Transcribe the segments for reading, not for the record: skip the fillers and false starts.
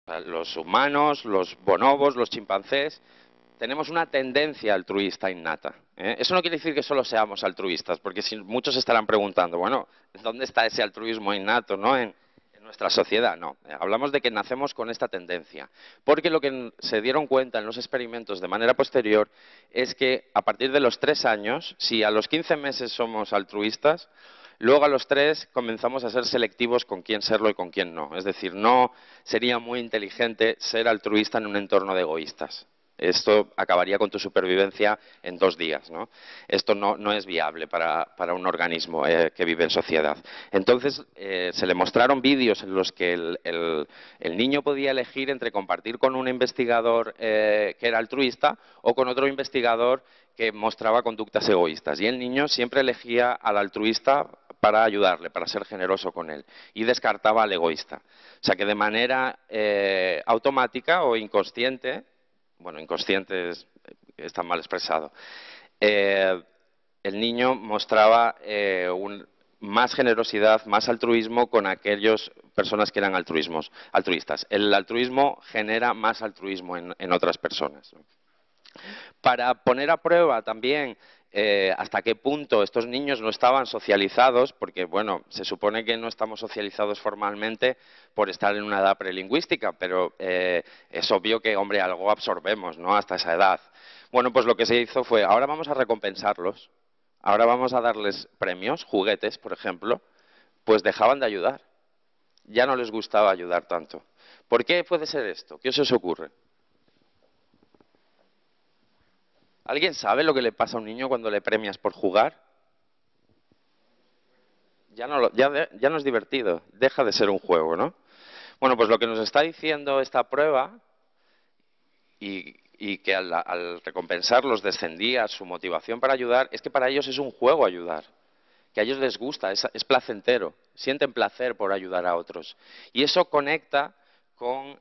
Los humanos, los bonobos, los chimpancés, tenemos una tendencia altruista innata. Eso no quiere decir que solo seamos altruistas, porque si muchos estarán preguntando, bueno, ¿dónde está ese altruismo innato, ¿no? En nuestra sociedad? No, hablamos de que nacemos con esta tendencia, porque lo que se dieron cuenta en los experimentos de manera posterior es que a partir de los 3 años, si a los 15 meses somos altruistas, luego a los 3 comenzamos a ser selectivos con quién serlo y con quién no. Es decir, no sería muy inteligente ser altruista en un entorno de egoístas. Esto acabaría con tu supervivencia en 2 días, ¿no? Esto no es viable para un organismo que vive en sociedad. Entonces, se le mostraron vídeos en los que el niño podía elegir entre compartir con un investigador que era altruista o con otro investigador que mostraba conductas egoístas. Y el niño siempre elegía al altruista para ayudarle, para ser generoso con él, y descartaba al egoísta. O sea que de manera automática o inconsciente, bueno, inconsciente está mal expresado, el niño mostraba más generosidad, más altruismo con aquellas personas que eran altruistas. El altruismo genera más altruismo en otras personas. Para poner a prueba también hasta qué punto estos niños no estaban socializados, porque bueno, se supone que no estamos socializados formalmente por estar en una edad prelingüística, pero es obvio que, hombre, algo absorbemos, ¿no?, hasta esa edad. Bueno, pues lo que se hizo fue, ahora vamos a recompensarlos, ahora vamos a darles premios, juguetes, por ejemplo, pues dejaban de ayudar. Ya no les gustaba ayudar tanto. ¿Por qué puede ser esto? ¿Qué os ocurre? ¿Alguien sabe lo que le pasa a un niño cuando le premias por jugar? Ya no es divertido, deja de ser un juego, ¿no? Bueno, pues lo que nos está diciendo esta prueba, y que al recompensarlos descendía su motivación para ayudar, es que para ellos es un juego ayudar, que a ellos les gusta, es placentero, sienten placer por ayudar a otros. Y eso conecta con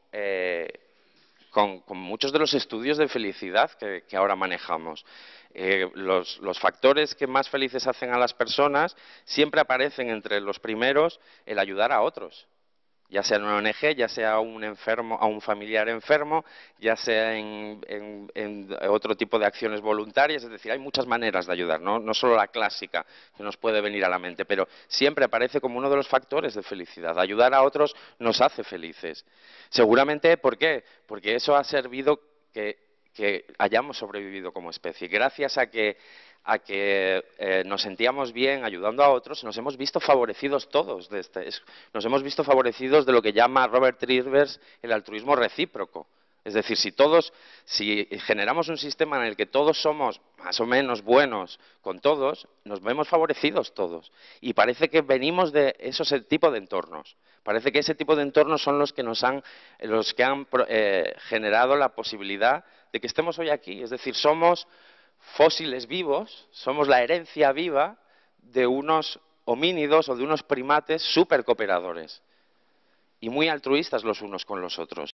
muchos de los estudios de felicidad que ahora manejamos. Los factores que más felices hacen a las personas siempre aparecen entre los primeros el ayudar a otros, ya sea en una ONG, ya sea a un enfermo, a un familiar enfermo, ya sea en otro tipo de acciones voluntarias. Es decir, hay muchas maneras de ayudar, no solo la clásica que nos puede venir a la mente, pero siempre aparece como uno de los factores de felicidad. Ayudar a otros nos hace felices. Seguramente, ¿por qué? Porque eso ha servido que hayamos sobrevivido como especie. Gracias a que nos sentíamos bien ayudando a otros, nos hemos visto favorecidos todos. Nos hemos visto favorecidos de lo que llama Robert Rivers el altruismo recíproco. Es decir, si generamos un sistema en el que todos somos más o menos buenos con todos, nos vemos favorecidos todos. Y parece que venimos de ese tipo de entornos. Parece que ese tipo de entornos son los que han generado la posibilidad de que estemos hoy aquí. Es decir, somos fósiles vivos, somos la herencia viva de unos homínidos o de unos primates súper cooperadores y muy altruistas los unos con los otros.